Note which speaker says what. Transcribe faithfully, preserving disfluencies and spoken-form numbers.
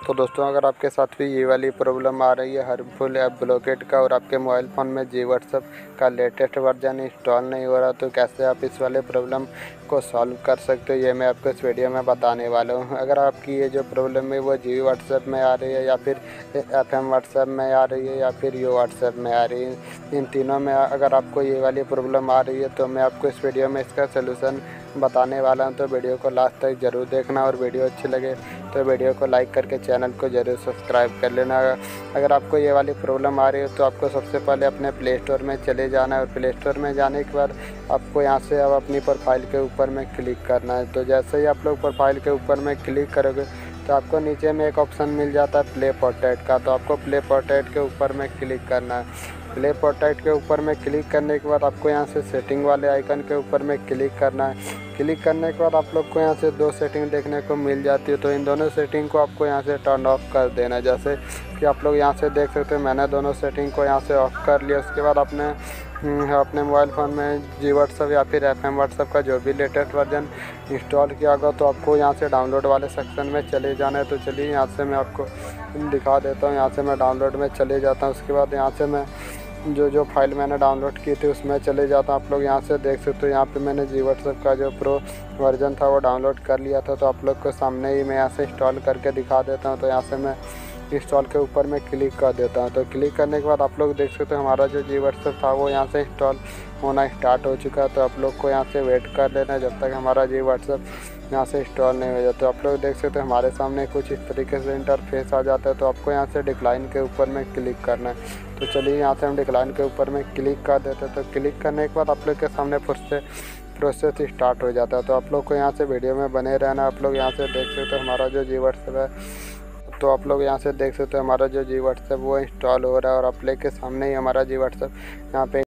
Speaker 1: तो दोस्तों अगर आपके साथ भी ये वाली प्रॉब्लम आ रही है हार्मफुल ऐप ब्लॉकेट का और आपके मोबाइल फ़ोन में जी व्हाट्सएप का लेटेस्ट वर्जन इंस्टॉल नहीं हो रहा, तो कैसे आप इस वाले प्रॉब्लम को सॉल्व कर सकते हो, ये मैं आपको इस वीडियो में बताने वाला हूँ। अगर आपकी ये जो प्रॉब्लम है वो जी व्हाट्सएप में आ रही है या फिर एफ एम व्हाट्सएप में आ रही है या फिर यो व्हाट्सएप में आ रही है, इन तीनों में अगर आपको ये वाली प्रॉब्लम आ रही है तो मैं आपको इस वीडियो में इसका सलूशन बताने वाला हूं। तो वीडियो को लास्ट तक ज़रूर देखना और वीडियो अच्छी लगे तो वीडियो को लाइक करके चैनल को ज़रूर सब्सक्राइब कर लेना। अगर आपको ये वाली प्रॉब्लम आ रही है तो आपको सबसे पहले अपने प्ले स्टोर में चले जाना है और प्ले स्टोर में जाने के बाद आपको यहाँ से अब अपनी प्रोफाइल के ऊपर में क्लिक करना है। तो जैसे ही आप लोग प्रोफाइल के ऊपर में क्लिक करोगे तो आपको नीचे में एक ऑप्शन मिल जाता है प्ले पोर्ट्रेट का, तो आपको प्ले पोर्ट्रेट के ऊपर में क्लिक करना है। प्ले पोर्ट्रेट के ऊपर में क्लिक करने के बाद आपको यहाँ से सेटिंग वाले आइकन के ऊपर में क्लिक करना है। क्लिक करने के बाद आप लोग को यहाँ से दो सेटिंग देखने को मिल जाती है, तो इन दोनों सेटिंग को आपको यहाँ से टर्न ऑफ कर देना है। जैसे कि आप लोग यहाँ से देख सकते हो मैंने दोनों सेटिंग को यहाँ से ऑफ कर लिया। उसके बाद अपने अपने मोबाइल फ़ोन में जी व्हाट्सएप या फिर एफ एम व्हाट्सएप का जो भी लेटेस्ट वर्जन इंस्टॉल किया होगा तो आपको यहाँ से डाउनलोड वाले सेक्शन में चले जाना है। तो चलिए यहाँ से मैं आपको दिखा देता हूँ। यहाँ से मैं डाउनलोड में चले जाता हूँ। उसके बाद यहाँ से मैं जो जो फाइल मैंने डाउनलोड की थी उसमें चले जाता हूँ। आप लोग यहाँ से देख सकते हो यहाँ पे मैंने जी व्हाट्सएप का जो प्रो वर्जन था वो डाउनलोड कर लिया था। तो आप लोग को सामने ही मैं यहाँ से इंस्टॉल करके दिखा देता हूँ। तो यहाँ से मैं इंस्टॉल के ऊपर में क्लिक कर देता हूँ। तो क्लिक करने के बाद आप लोग देख सकते हो हमारा जो जी व्हाट्सएप था वो यहाँ से इंस्टॉल होना स्टार्ट हो चुका है। तो आप लोग को यहाँ से वेट कर लेना है जब तक हमारा जी व्हाट्सएप यहाँ से इंस्टॉल नहीं हो जाता। तो आप लोग देख सकते हो हमारे सामने कुछ इस तरीके से इंटरफेस आ जाता है। तो आपको यहाँ से डिक्लाइन के ऊपर में क्लिक करना है। तो चलिए यहाँ से हम डिक्लाइन के ऊपर में क्लिक कर देते हैं। तो क्लिक करने के बाद आप लोग के सामने फिर से प्रोसेस स्टार्ट हो जाता है। तो आप लोग को यहाँ से वीडियो में बने रहना। आप लोग यहाँ से देख सकते हो हमारा जो जी व्हाट्सएप है, तो आप लोग यहाँ से देख सकते हो हमारा जो जी व्हाट्सएप वो इंस्टॉल हो रहा है और आप लोग के सामने ही हमारा जी व्हाट्सएप यहाँ पे